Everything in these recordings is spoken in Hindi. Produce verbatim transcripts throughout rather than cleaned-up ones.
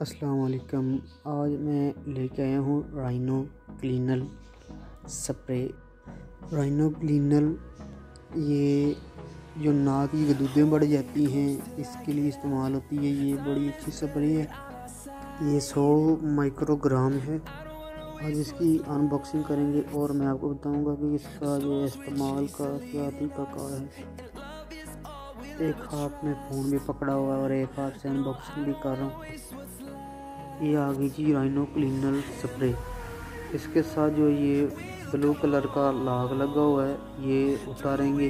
अस्सलाम वालेकुम। आज मैं लेके आया हूँ rhino cleaner spray. Rhino cleaner ये जो नाक की गदूदें बढ़ जाती हैं इसके लिए इस्तेमाल होती है। ये बड़ी अच्छी स्प्रे है। ये सौ माइक्रोग्राम है। आज इसकी अनबॉक्सिंग करेंगे और मैं आपको बताऊंगा कि इसका जो इस्तेमाल का क्या तरीक़ाकार है। एक हाथ में फ़ोन भी पकड़ा हुआ है और एक हाथ से अनबॉक्सिंग भी कर रहा हूँ। ये आ गई जी राइनो क्लीनर स्प्रे। इसके साथ जो ये ब्लू कलर का लाग लगा हुआ है ये उतारेंगे।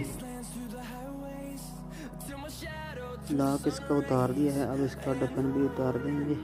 लाग इसका उतार दिया है, अब इसका ढक्कन भी उतार देंगे।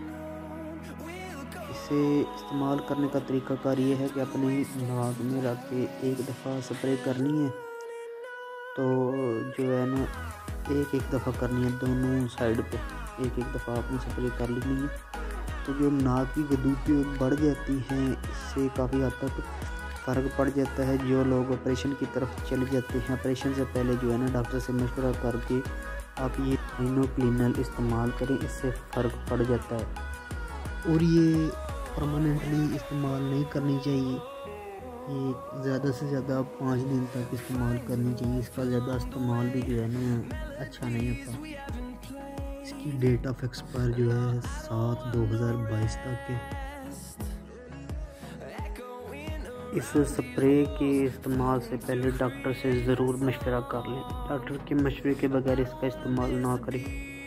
इसे इस्तेमाल करने का तरीक़ाकार ये है कि अपने नाक में रख के एक दफ़ा स्प्रे करनी है। तो जो है ना एक एक दफ़ा करनी है, दोनों साइड पे एक एक दफ़ा आपने स्प्रे कर लेनी है। तो जो नाक की गदूदें बढ़ जाती हैं इससे काफ़ी हद तक फ़र्क पड़ जाता है। जो लोग ऑपरेशन की तरफ चले जाते हैं, ऑपरेशन से पहले जो है ना डॉक्टर से मशवरा करके आप ये राइनो क्लीनर इस्तेमाल करें, इससे फ़र्क पड़ जाता है। और ये परमानेंटली इस्तेमाल नहीं करनी चाहिए। ये ज़्यादा से ज़्यादा पाँच दिन तक इस्तेमाल करनी चाहिए। इसका ज़्यादा इस्तेमाल भी जो है ना अच्छा नहीं होता। इसकी डेट ऑफ एक्सपायर जो है सात दो हज़ार बाईस तक है। इस स्प्रे के इस्तेमाल से पहले डॉक्टर से ज़रूर मशवरा कर लें। डॉक्टर के मशवरे के बगैर इसका इस्तेमाल ना करें।